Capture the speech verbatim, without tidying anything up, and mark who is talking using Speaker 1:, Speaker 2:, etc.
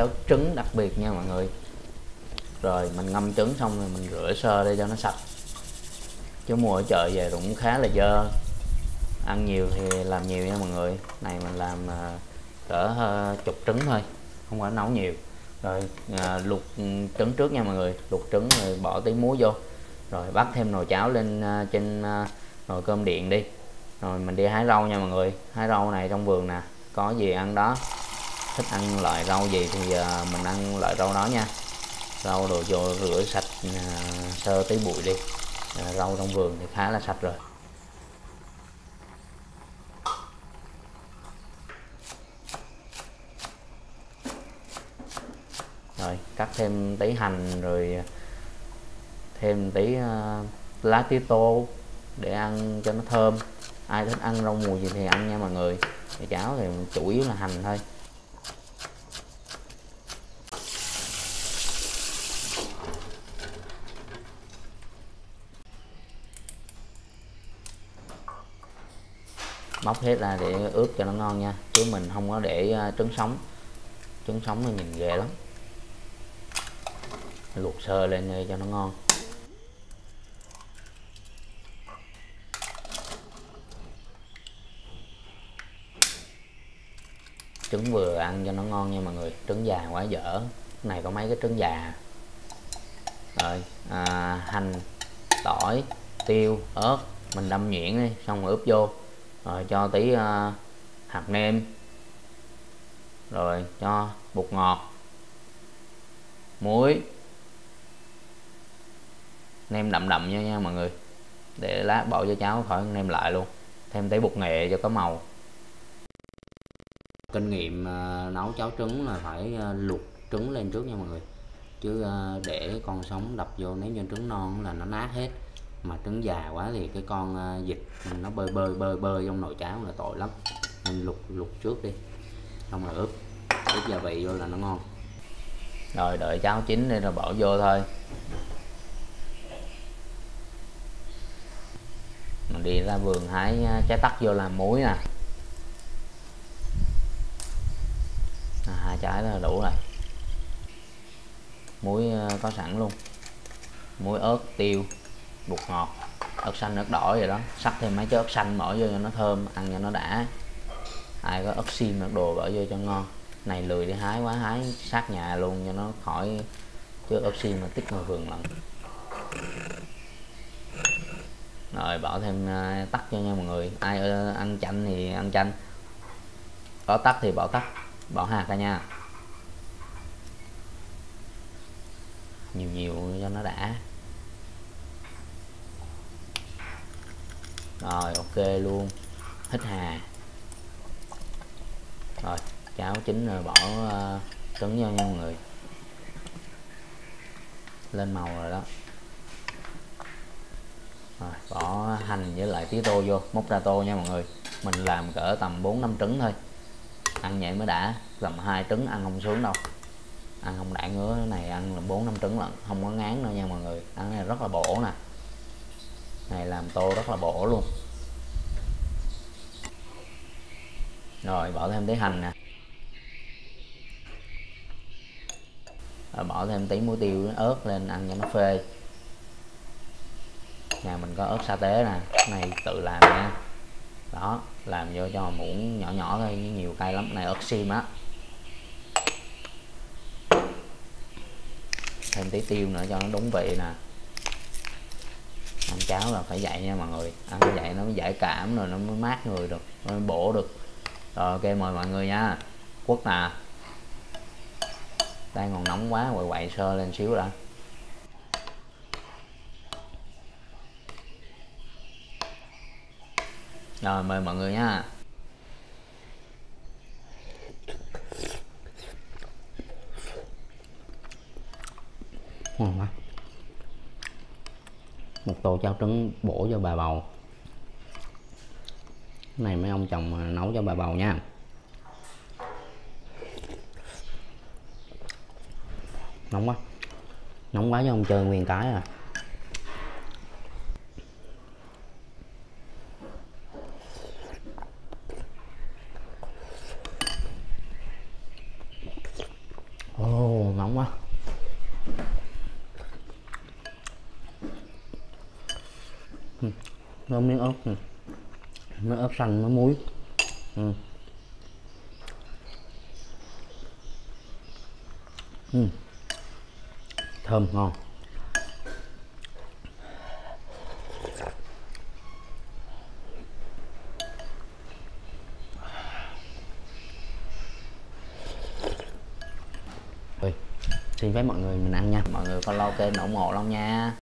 Speaker 1: cháo trứng đặc biệt nha mọi người. Rồi mình ngâm trứng xong rồi mình rửa sơ để cho nó sạch, chứ mua ở chợ về cũng khá là dơ. Ăn nhiều thì làm nhiều nha mọi người. Này mình làm cỡ chục trứng thôi, không phải nấu nhiều. Rồi à, luộc trứng trước nha mọi người. Luộc trứng rồi bỏ tí muối vô, rồi bắt thêm nồi cháo lên uh, trên uh, nồi cơm điện đi. Rồi mình đi hái rau nha mọi người. Hái rau này trong vườn nè, có gì ăn đó. Thích ăn loại rau gì thì uh, mình ăn loại rau đó nha. Rau đồ vô rửa sạch uh, sơ tí bụi đi. uh, Rau trong vườn thì khá là sạch rồi. Rồi cắt thêm tí hành, rồi thêm tí uh, lá tía tô để ăn cho nó thơm. Ai thích ăn rau mùi gì thì ăn nha mọi người. Thì cháo thì chủ yếu là hành thôi. Bóc hết ra để ướp cho nó ngon nha, chứ mình không có để uh, trứng sống. Trứng sống thì nhìn ghê lắm. Luộc sơ lên cho nó ngon. Trứng vừa ăn cho nó ngon nha mọi người. Trứng già quá dở. Cái này có mấy cái trứng già. Rồi à, hành, tỏi, tiêu, ớt mình đâm nhuyễn đi, xong rồi ướp vô. Rồi cho tí uh, hạt nêm, rồi cho bột ngọt, muối, nêm đậm đậm nha nha mọi người, để lát bỏ vô cháo khỏi nêm lại luôn. Thêm tí bột nghệ cho có màu. Kinh nghiệm uh, nấu cháo trứng là phải uh, luộc trứng lên trước nha mọi người, chứ uh, để con sống đập vô, nếu như trứng non là nó nát hết. Mà trứng già quá thì cái con uh, vịt nó bơi bơi bơi bơi trong nồi cháo là tội lắm. Nên luộc luộc trước đi, xong rồi ướp ướp gia vị vô là nó ngon. Rồi đợi cháo chín đi rồi bỏ vô thôi. Mình đi ra vườn hái trái tắc vô làm muối nè. À, hai trái là đủ rồi. Muối có sẵn luôn. Muối, ớt, tiêu, bột ngọt, ớt xanh, ớt đỏ vậy đó. Sắc thêm mấy trái ớt xanh bỏ vô cho nó thơm, ăn cho nó đã. Ai có ớt xiêm, ớt đồ bỏ vô cho ngon. Này lười đi hái quá, hái sát nhà luôn cho nó khỏi, chứ ớt xiêm mà tích ngoài vườn lận. Rồi bỏ thêm tắc cho nha mọi người. Ai ăn chanh thì ăn chanh, có tắc thì bỏ tắc, bỏ hạt ra nha. Nhiều nhiều cho nó đã. Rồi ok luôn. Hít hà. Rồi cháo chín rồi bỏ uh, trứng vô nha mọi người. Lên màu rồi đó. Rồi bỏ hành với lại tía tô vô, múc ra tô nha mọi người. Mình làm cỡ tầm bốn năm trứng thôi, ăn vậy mới đã. Làm hai trứng ăn không sướng đâu, ăn không đã ngứa. Cái này ăn là bốn năm trứng lận, không có ngán đâu nha mọi người. Ăn này rất là bổ nè. Này làm tô rất là bổ luôn. Rồi bỏ thêm tí hành nè. Rồi bỏ thêm tí muối tiêu, ớt lên ăn cho nó phê. Nhà mình có ớt sa tế nè, cái này tự làm nha. Đó, làm vô cho muỗng nhỏ nhỏ thôi, nhiều cay lắm. Này ớt xiêm á. Thêm tí tiêu nữa cho nó đúng vị nè. Ăn cháo là phải vậy nha mọi người. Ăn vậy nó mới giải cảm, rồi nó mới mát người được, nó mới bổ được. Rồi ok, mời mọi người nha. Quất nè. Đang còn nóng quá, quậy quậy sơ lên xíu đã. Rồi mời mọi người nha. Ngon quá. Một tô cháo trứng bổ cho bà bầu. Cái này mấy ông chồng nấu cho bà bầu nha. Nóng quá. Nóng quá chứ không chơi nguyên cái à. nóng quá. Ừ. Nó miếng ớt này. Miếng ớt xanh với muối. Ừ. Ừ. Thơm ngon. Ôi, xin phép mọi người mình ăn nha. Mọi người follow kênh ủng hộ Long nha.